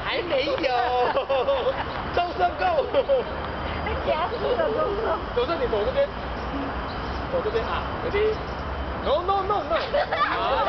还没有，钟声够。 被夹死了，钟声。 钟声，你走这边，走这边啊，ready？No no no no。